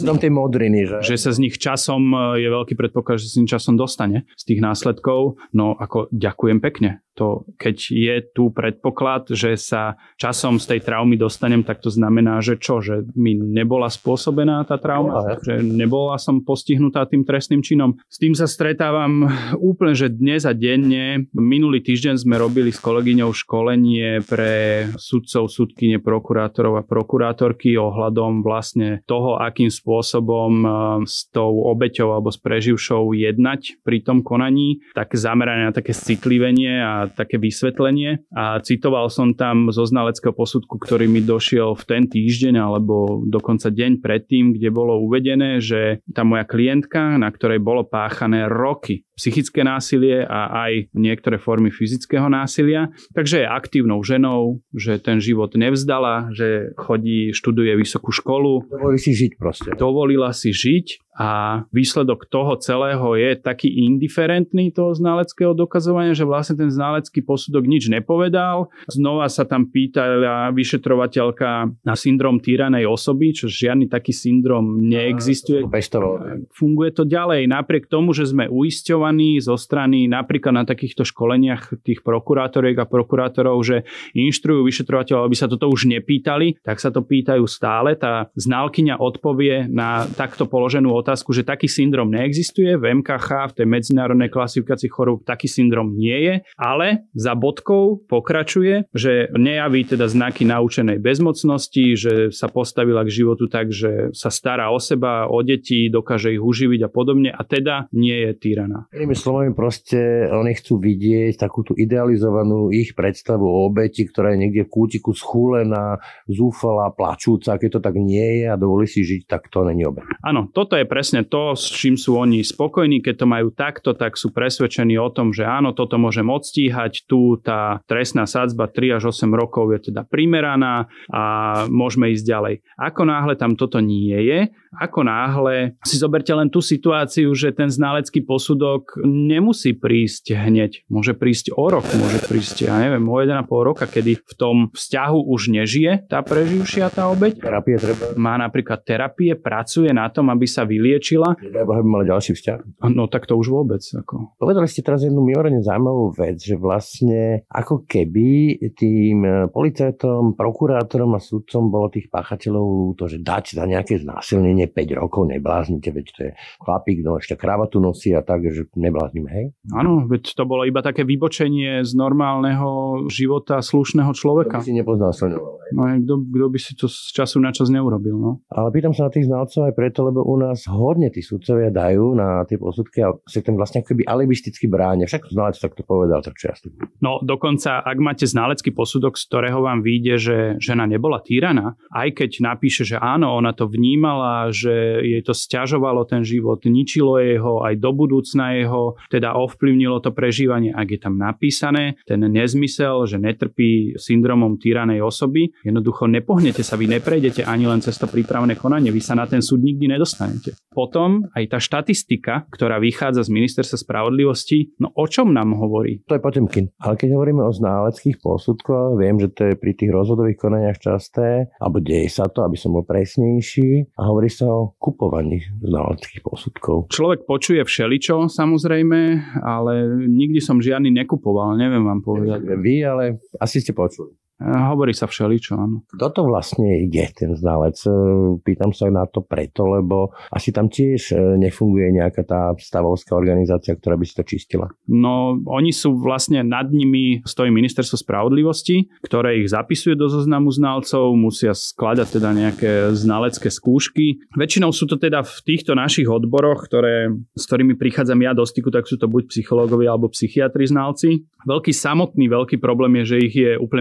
z nich časom je veľký predpoklad, že sa z nich časom dostane z tých následkov. No ako ďakujem pekne. To, keď je tu predpoklad, že sa časom z tej traumy dostanem, tak to znamená, že čo? Že mi nebola spôsobená tá trauma? Že nebola som postihnutá tým trestným činom? S tým sa stretávam úplne, že dnes a denne. Minulý týždeň sme robili s kolegyňou školenie pre sudcov, sudkyne, prokurátorov a prokurátorky ohľadom vlastne toho, akým spôsobom s tou obeťou alebo s preživšou jednať pri tom konaní. Tak zamerané na také citlivenie a také vysvetlenie a citoval som tam zo znaleckého posudku, ktorý mi došiel v ten týždeň alebo dokonca deň predtým, kde bolo uvedené, že tá moja klientka, na ktorej bolo páchané roky psychické násilie a aj niektoré formy fyzického násilia, takže je aktívnou ženou, že ten život nevzdala, že chodí, študuje vysokú školu. Dovolila si žiť proste. Dovolila si žiť a výsledok toho celého je taký indiferentný toho znaleckého dokazovania, že vlastne ten znalecký posudok nič nepovedal. Znova sa tam pýtala vyšetrovateľka na syndrom týranej osoby, čo žiadny taký syndrom neexistuje. Funguje to ďalej, napriek tomu, že sme uisťovaní zo strany napríklad na takýchto školeniach tých prokurátoriek a prokurátorov, že inštruujú vyšetrovateľov, aby sa toto už nepýtali, tak sa to pýtajú stále. Tá znalkyňa odpovie na takto položenú otázku, že taký syndrom neexistuje. V MKH, v tej medzinárodnej klasifikácii chorôb, taký syndrom nie je, ale za bodkou pokračuje, že nejaví teda znaky naučenej bezmocnosti, že sa postavila k životu tak, že sa stará o seba, o deti, dokáže ich uživiť a podobne a teda nie je týraná. Inými slovami proste oni chcú vidieť takú tú idealizovanú ich predstavu o obeti, ktorá je niekde v kútiku schúlená, zúfalá, plačúca. Keď to tak nie je a dovolí si žiť, tak to není obeť. Áno, toto je presne to, s čím sú oni spokojní. Keď to majú takto, tak sú presvedčení o tom, že áno, toto môžem odstíhať. Tu tá trestná sadzba 3 až 8 rokov je teda primeraná a môžeme ísť ďalej. Ako náhle tam toto nie je, ako náhle si zoberte len tú situáciu, že ten znalecký posudok nemusí prísť hneď. Môže prísť o rok, môže prísť, ja neviem, o 1,5 roka, kedy v tom vzťahu už nežije tá preživšia, tá obeť. Terapie treba. Má napríklad terapie, pracuje na tom, aby sa vyliečila. Nebo by mala ďalší vzťah. No tak to už vôbec. Ako. Povedali ste teraz jednu mimoriadne zaujímavú vec, že vlastne ako keby tým policajtom, prokurátorom a sudcom bolo tých páchateľov ľúto, že dať za nejaké znásilnenie 5 rokov, nebláznite, veď to je chlapík, no ešte kravatu nosí a tak, že nebláznime, hej? Áno, veď to bolo iba také vybočenie z normálneho života slušného človeka. Kto by si nepoznásilňoval, hej? No kto by si to z času na čas neurobil, no? Ale pýtam sa na tých znalcov aj preto, lebo u nás hodne tí sudcovia dajú na tie posudky a sa tam vlastne akoby alibisticky bránia. Však znalec tak to povedal, tak často. No dokonca, ak máte znalecký posudok, z ktorého vám vyjde, že žena nebola týraná, aj keď napíše, že áno, ona to vnímala, že jej to sťažovalo ten život, ničilo jeho, aj do budúcna jeho, teda ovplyvnilo to prežívanie, ak je tam napísané ten nezmysel, že netrpí syndromom týranej osoby, jednoducho nepohnete sa, vy neprejdete ani len cez to prípravné konanie, vy sa na ten súd nikdy nedostanete. Potom aj tá štatistika, ktorá vychádza z Ministerstva spravodlivosti, no o čom nám hovorí? To je Potemkin. Ale keď hovoríme o znaleckých posudkoch, viem, že to je pri tých rozhodových konaniach časté, alebo deje sa to, aby som bol presnejší, a hovorí sa o kupovaní znaleckých posudkov. Človek počuje všeličo, samozrejme, ale nikdy som žiadny nekupoval, neviem vám povedať. Vy, ale asi ste počuli. Hovorí sa všeličo, áno. Kto to vlastne je, ten znalec? Pýtam sa na to preto, lebo asi tam tiež nefunguje nejaká tá stavovská organizácia, ktorá by si to čistila. No, oni sú vlastne nad nimi, stojí Ministerstvo spravodlivosti, ktoré ich zapisuje do zoznamu znalcov, musia skladať teda nejaké znalecké skúšky. Väčšinou sú to teda v týchto našich odboroch, s ktorými prichádzam ja do styku, tak sú to buď psychológovia alebo psychiatri znalci. Veľký problém je, že ich je úplne minimum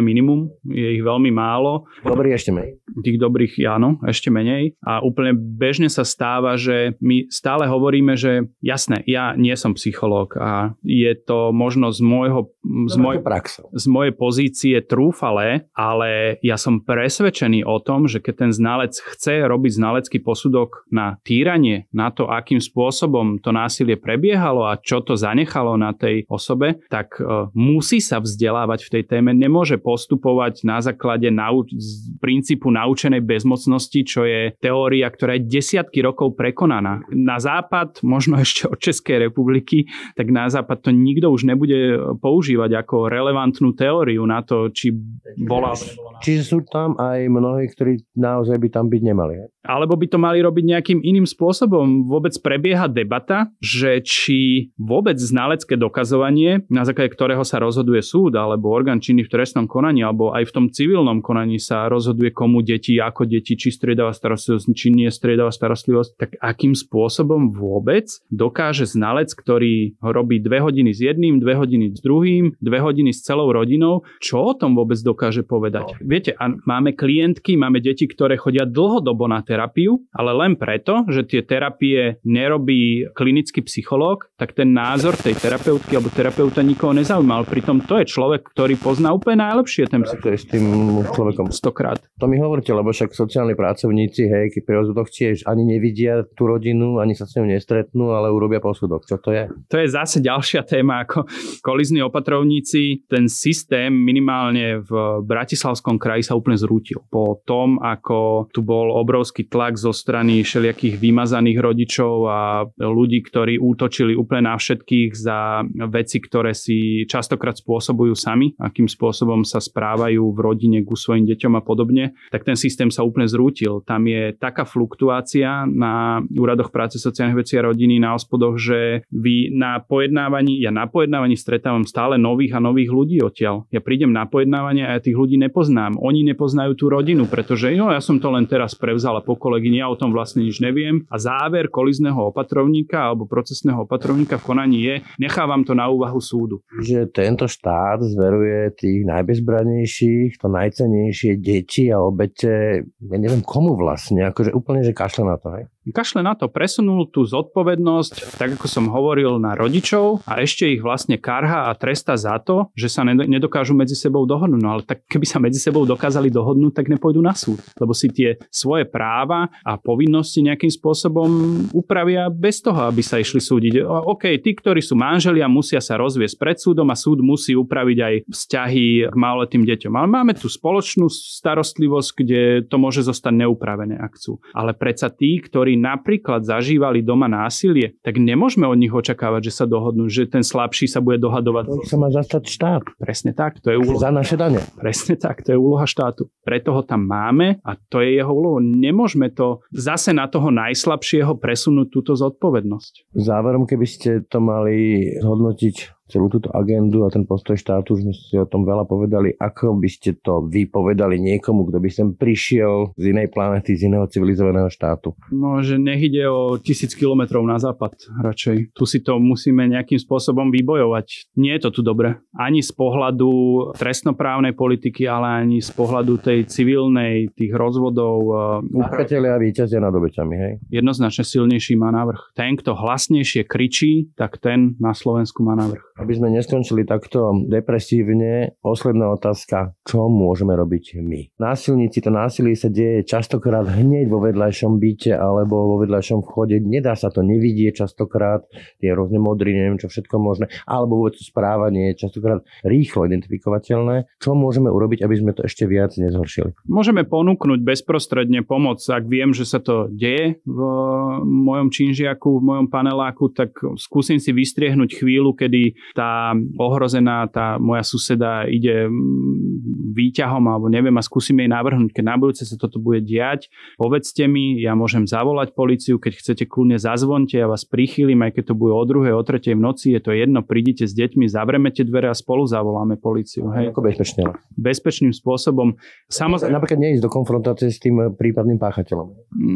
maximum, je ich veľmi málo. Dobrý ešte menej. Tých dobrých, áno, ešte menej. A úplne bežne sa stáva, že my stále hovoríme, že jasné, ja nie som psychológ a je to možno z mojej pozície trúfale, ale ja som presvedčený o tom, že keď ten znalec chce robiť znalecký posudok na týranie, na to, akým spôsobom to násilie prebiehalo a čo to zanechalo na tej osobe, tak musí sa vzdelávať v tej téme, nemôže postupovať na základe princípu naučenej bezmocnosti, čo je teória, ktorá je desiatky rokov prekonaná. Na západ, možno ešte od Českej republiky, tak na západ to nikto už nebude používať ako relevantnú teóriu na to, či bola... Čiže sú tam aj mnohí, ktorí naozaj by tam byť nemali. Alebo by to mali robiť nejakým iným spôsobom. Vôbec prebieha debata, že či vôbec znalecké dokazovanie, na základe ktorého sa rozhoduje súd alebo orgán činný v trestnom konaní, alebo aj v tom civilnom konaní sa rozhoduje komu deti, ako deti, či striedavá starostlivosť, či nie striedavá starostlivosť, tak akým spôsobom vôbec dokáže znalec, ktorý robí 2 hodiny s jedným, 2 hodiny s druhým, 2 hodiny s celou rodinou, čo o tom vôbec dokáže povedať? Viete, a máme klientky, máme deti, ktoré chodia dlhodobo na terapiu, ale len preto, že tie terapie nerobí klinický psychológ, tak ten názor tej terapeutky alebo terapeuta nikoho nezaujímal. Pritom to je človek, ktorý pozná úplne najlepšie ten psychológ. S tým človekom 100-krát. To mi hovoríte, lebo však sociálni pracovníci, hej, pri rozvodoch tiež ani nevidia tú rodinu, ani sa s ňou nestretnú, ale urobia posudok. Čo to je? To je zase ďalšia téma, ako kolízni opatrovníci. Ten systém minimálne v Bratislavskom kraji sa úplne zrútil. Po tom, ako tu bol obrovský tlak zo strany všelijakých vymazaných rodičov a ľudí, ktorí útočili úplne na všetkých za veci, ktoré si častokrát spôsobujú sami, akým spôsobom sa správajú v rodine ku svojim deťom a podobne, tak ten systém sa úplne zrútil. Tam je taká fluktuácia na úradoch práce, sociálnych vecí a rodiny, na ospodoch, že vy na pojednávaní stretávam stále nových a nových ľudí odtiaľ. Ja prídem na pojednávanie a ja tých ľudí nepoznám. Oni nepoznajú tú rodinu, pretože ja som to len teraz prevzala po kolegyni, ja o tom vlastne nič neviem. A záver kolízneho opatrovníka alebo procesného opatrovníka v konaní je, nechávam to na úvahu súdu. Že tento štát zveruje tých najbezbrannejších, to najcennejšie deti a obete, ja neviem komu vlastne, akože úplne, že kašle na to, hej? Kašle na to, presunul tú zodpovednosť, tak ako som hovoril, na rodičov a ešte ich vlastne karha a tresta za to, že sa nedokážu medzi sebou dohodnúť. No ale tak keby sa medzi sebou dokázali dohodnúť, tak nepôjdu na súd, lebo si tie svoje práva a povinnosti nejakým spôsobom upravia bez toho, aby sa išli súdiť. OK, tí, ktorí sú manželia, musia sa rozviesť pred súdom a súd musí upraviť aj vzťahy k maloletým deťom. Ale máme tu spoločnú starostlivosť, kde to môže zostať neupravené, ak chcú. Ale predsa tí, ktorí napríklad zažívali doma násilie, tak nemôžeme od nich očakávať, že sa dohodnú, že ten slabší sa bude dohadovať. To sa má zastať štát. Presne tak, to je úloha. Za naše dane. Presne tak, to je úloha štátu. Preto ho tam máme a to je jeho úloha. Nemôžeme to zase na toho najslabšieho presunúť túto zodpovednosť. Záverom, keby ste to mali hodnotiť celú túto agendu a ten postoj štátu, už sme si o tom veľa povedali, ako by ste to vypovedali niekomu, kto by sem prišiel z inej planety, z iného civilizovaného štátu? No, že nech ide o 1000 kilometrov na západ radšej. Tu si to musíme nejakým spôsobom vybojovať. Nie je to tu dobre. Ani z pohľadu trestnoprávnej politiky, ale ani z pohľadu tej civilnej, tých rozvodov. Páchatelia víťazia nad obeťami, hej? Jednoznačne silnejší má návrh. Ten, kto hlasnejšie kričí, tak ten na Slovensku má návrh. Aby sme neskončili takto depresívne, posledná otázka, čo môžeme robiť my? Násilníci, to násilie sa deje častokrát hneď vo vedľajšom byte alebo vo vedľajšom vchode, nedá sa to, nevidie častokrát, tie rôzne modry, neviem čo všetko možné, alebo vôbec správanie je častokrát rýchlo identifikovateľné. Čo môžeme urobiť, aby sme to ešte viac nezhoršili? Môžeme ponúknuť bezprostredne pomoc, ak viem, že sa to deje v mojom činžiaku, v mojom paneláku, tak skúsim si vystriehnúť chvíľu, kedy tá ohrozená, tá moja suseda ide výťahom alebo neviem a skúsim jej navrhnúť, keď na budúce sa toto bude diať, povedzte mi, ja môžem zavolať políciu, keď chcete kľudne zazvonte, ja vás prichýlim, aj keď to bude o 2:00, o 3:00 v noci, je to jedno, prídite s deťmi, zavrieme tie dvere a spolu zavoláme políciu. Hej. Ako bezpečne? Bezpečným spôsobom. Samozrejme, napríklad neísť do konfrontácie s tým prípadným páchateľom.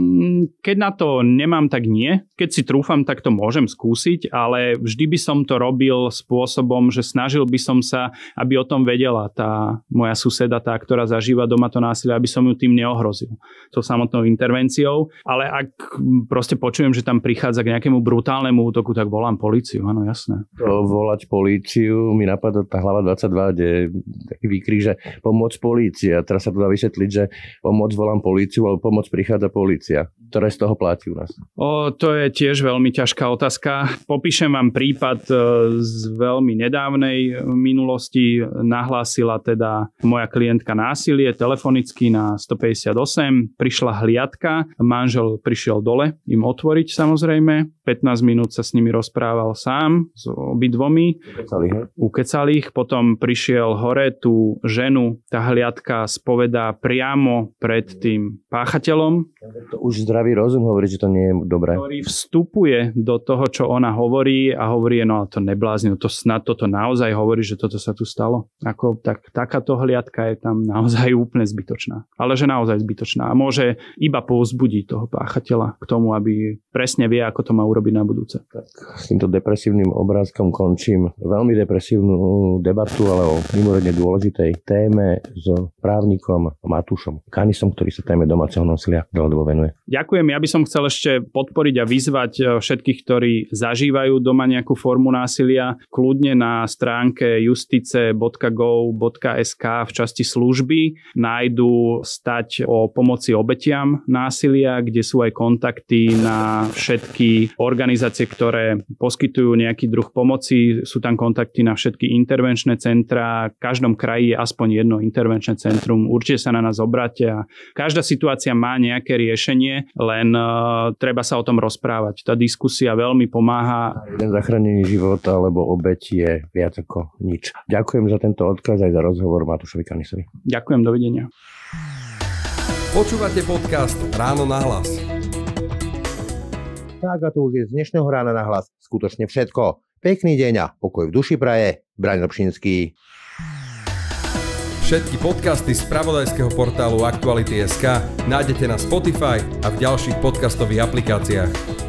Keď na to nemám, tak nie. Keď si trúfam, tak to môžem skúsiť, ale vždy by som to robil spôsobom, že snažil by som sa, aby o tom vedela tá moja suseda, tá, ktorá zažíva doma to násilie, aby som ju tým neohrozil. To samotnou intervenciou. Ale ak proste počujem, že tam prichádza k nejakému brutálnemu útoku, tak volám políciu, áno, jasné. Volať políciu, mi napadá tá hlava 22, kde je taký výkrik, že pomoc polícia. Teraz sa tu dá vysvetliť, že pomoc volám políciu, ale pomoc prichádza polícia. Ktoré z toho platí u nás? To je tiež veľmi ťažká otázka. Popíšem vám prípad z veľmi nedávnej minulosti. Nahlásila teda moja klientka násilie telefonicky na 158. Prišla hliadka, manžel prišiel dole im otvoriť samozrejme. 15 minút sa s nimi rozprával sám, s obidvomi. Ukecali ich. Potom prišiel hore tú ženu, tá hliadka spovedá priamo pred tým páchateľom. To už zdravý rozum hovorí, že to nie je dobré. Ktorý vstupuje do toho, čo ona hovorí a hovorí, no ale to neblázni, to snad toto naozaj hovorí, že toto sa tu stalo. Takáto hliadka je tam naozaj úplne zbytočná. Ale že naozaj zbytočná. A môže iba povzbudiť toho páchateľa k tomu, aby presne vie, ako to má urobiť na budúce. Tak s týmto depresívnym obrázkom končím veľmi depresívnu debatu, ale o mimoriadne dôležitej téme s právnikom Matúšom Kanisom, ktorý sa téme domáceho násilia dlhodobo venuje. Ďakujem. Ja by som chcel ešte podporiť a vyzvať všetkých, ktorí zažívajú doma nejakú formu násilia, kľudne na stránke justice.gov.sk v časti služby nájdu stať o pomoci obetiam násilia, kde sú aj kontakty na všetky organizácie, ktoré poskytujú nejaký druh pomoci. Sú tam kontakty na všetky intervenčné centrá. V každom kraji je aspoň jedno intervenčné centrum. Určite sa na nás obráte a každá situácia má nejaké riešenie, len treba sa o tom rozprávať. Tá diskusia veľmi pomáha. Jeden zachránený život alebo obeť je viac ako nič. Ďakujem za tento odkaz aj za rozhovor Matúšovi Kanisovi. Ďakujem, dovidenia. Počúvate podcast Ráno na hlas. Tak a to už je z dnešného Rána na hlas skutočne všetko. Pekný deň a pokoj v duši praje. Braň Robšinský. Všetky podcasty z spravodajského portálu Aktuality.sk nájdete na Spotify a v ďalších podcastových aplikáciách.